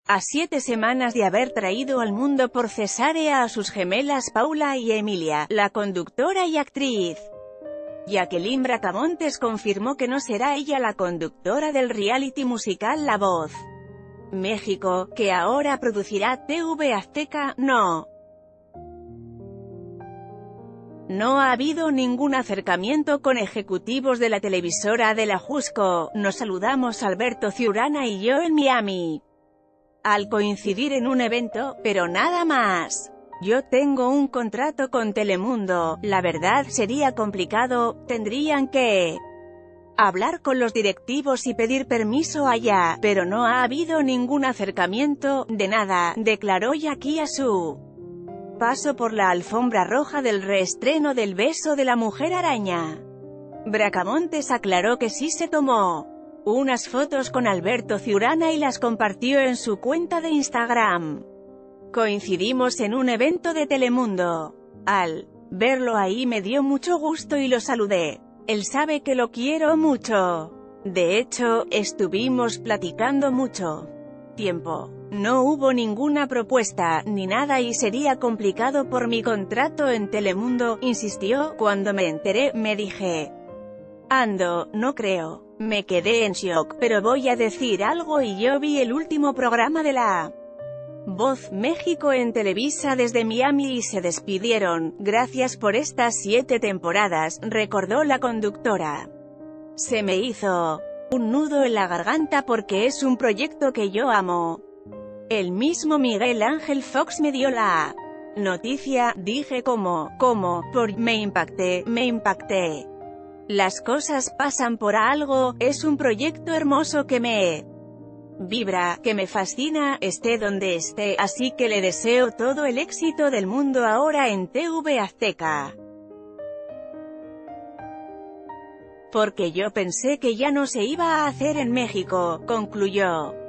A 7 semanas de haber traído al mundo por cesárea a sus gemelas Paula y Emilia, la conductora y actriz Jacqueline Bracamontes confirmó que no será ella la conductora del reality musical La Voz México, que ahora producirá TV Azteca. No ha habido ningún acercamiento con ejecutivos de la televisora de la Jusco. Nos saludamos Alberto Ciurana y yo en Miami, al coincidir en un evento, pero nada más. Yo tengo un contrato con Telemundo, la verdad sería complicado, tendrían que hablar con los directivos y pedir permiso allá, pero no ha habido ningún acercamiento, de nada, declaró Jackie a su paso por la alfombra roja del reestreno del Beso de la Mujer Araña. Bracamontes aclaró que sí se tomó unas fotos con Alberto Ciurana y las compartió en su cuenta de Instagram. Coincidimos en un evento de Telemundo. Al verlo ahí me dio mucho gusto y lo saludé. Él sabe que lo quiero mucho. De hecho, estuvimos platicando mucho tiempo. No hubo ninguna propuesta, ni nada y sería complicado por mi contrato en Telemundo, insistió. Cuando me enteré, me dije, no creo. Me quedé en shock, pero voy a decir algo y yo vi el último programa de La Voz México en Televisa desde Miami y se despidieron. Gracias por estas 7 temporadas, recordó la conductora. Se me hizo un nudo en la garganta porque es un proyecto que yo amo. El mismo Miguel Ángel Fox me dio la noticia, dije me impacté. Las cosas pasan por algo, es un proyecto hermoso que me vibra, que me fascina, esté donde esté, así que le deseo todo el éxito del mundo ahora en TV Azteca. Porque yo pensé que ya no se iba a hacer en México, concluyó.